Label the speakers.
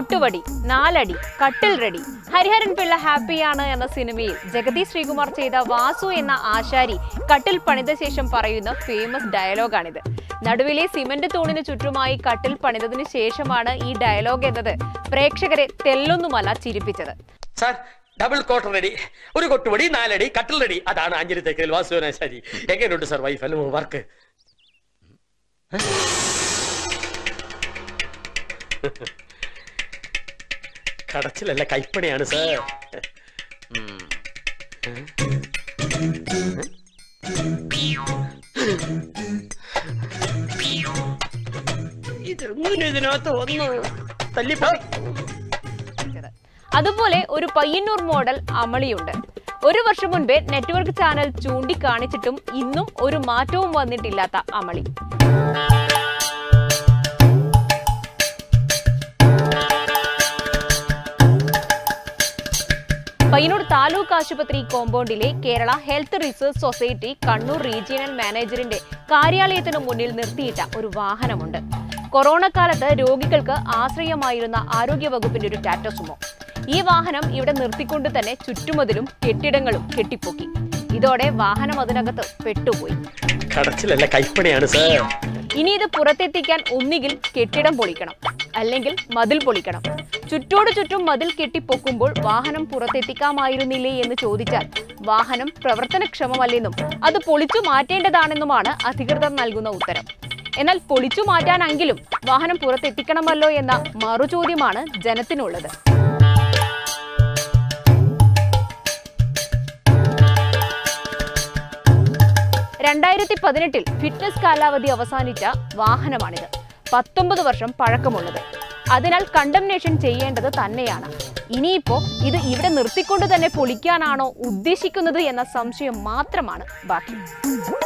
Speaker 1: കൊട്ടുവടി, 4 അടി, കട്ടിൽ റെഡി. ഹരിഹരൻ പിള്ള ഹാപ്പിയാണ് എന്ന സിനിമയിൽ ജഗതി ശ്രീകുമാർ ചെയ്ത വാസു എന്ന ആശാരി കട്ടിൽ പണിത ശേഷം പറയുന്ന ഫേമസ് ഡയലോഗാണിത്. നടുവിലെ സിമന്റ് തൂണിന് ചുറ്റുമായി കട്ടിൽ പണിതതിനു ശേഷമാണ് ഈ ഡയലോഗ് എന്നത് പ്രേക്ഷകരെ തെല്ലൊന്നുമല്ല ചിരിപ്പിച്ചത്.
Speaker 2: ഡബിൾ കോട്ടർ റെഡി, ഒരു കൊട്ടുപടി, 4 അടി, കട്ടിൽ റെഡി. അതാണ് അഞ്ചിരി തേക്കൽ വാസുവിനാശാരി. എങ്ങനെയുണ്ട് സർ വൈഫ് അല്ല വർക്ക്? കടച്ചിലല്ല, കൈപ്പണിയാണ് സർ. ഇതിനകത്ത് വന്നു തല്ലിപ്പോ.
Speaker 1: അതുപോലെ ഒരു പയ്യന്നൂർ മോഡൽ അമളിയുണ്ട്. 1 വർഷം മുൻപേ നെറ്റ്വർക്ക് ചാനൽ ചൂണ്ടിക്കാണിച്ചിട്ടും ഇന്നും ഒരു മാറ്റവും വന്നിട്ടില്ലാത്ത അമളി. പയ്യന്നൂർ താലൂക്ക് ആശുപത്രി കോമ്പൗണ്ടിലെ Kerala health research society Kannur regional മാനേജറിന്റെ കാര്യാലയത്തിനു മുന്നിൽ നിർത്തിയിട്ട ഒരു വാഹനമുണ്ട്. കൊറോണ കാലത്ത് രോഗികൾക്ക് ആശ്രയമായിരുന്ന ആരോഗ്യവകുപ്പിന്റെ ഒരു ടാറ്റ സുമോ. ഈ വാഹനം ഇവിടെ നിർത്തിക്കൊണ്ട് തന്നെ ചുറ്റുമതിലും കെട്ടിടങ്ങളും കെട്ടിപ്പൊക്കി. ഇതോടെ വാഹനം അതിനകത്ത് പെട്ടുപോയി.
Speaker 2: കടച്ചിലല്ല, കൈപ്പണിയാണ് സർ.
Speaker 1: ഇനി ഇത് പുറത്തെത്തിക്കാൻ ഒന്നുകിൽ കെട്ടിടം പൊളിക്കണം, അല്ലെങ്കിൽ മതിൽ പൊളിക്കണം. ചുറ്റോട് ചുറ്റും മതിൽ കെട്ടിപ്പൊക്കുമ്പോൾ വാഹനം പുറത്തെത്തിക്കാമായിരുന്നില്ലേ എന്ന് ചോദിച്ചാൽ വാഹനം പ്രവർത്തനക്ഷമമല്ലെന്നും അത് പൊളിച്ചു മാറ്റേണ്ടതാണെന്നുമാണ് അധികൃതർ നൽകുന്ന ഉത്തരം. എന്നാൽ പൊളിച്ചു മാറ്റാനെങ്കിലും വാഹനം പുറത്തെത്തിക്കണമല്ലോ എന്ന മറുചോദ്യമാണ് ജനത്തിനുള്ളത്. 2018 ഫിറ്റ്നസ് കാലാവധി അവസാനിച്ച വാഹനമാണിത്. 19 വർഷം പഴക്കമുള്ളത്. അതിനാൽ കണ്ടംനേഷൻ ചെയ്യേണ്ടത് തന്നെയാണ്. ഇനിയിപ്പോ ഇത് ഇവിടെ നിർത്തിക്കൊണ്ട് തന്നെ പൊളിക്കാനാണോ ഉദ്ദേശിക്കുന്നത് എന്ന സംശയം മാത്രമാണ് ബാക്കി.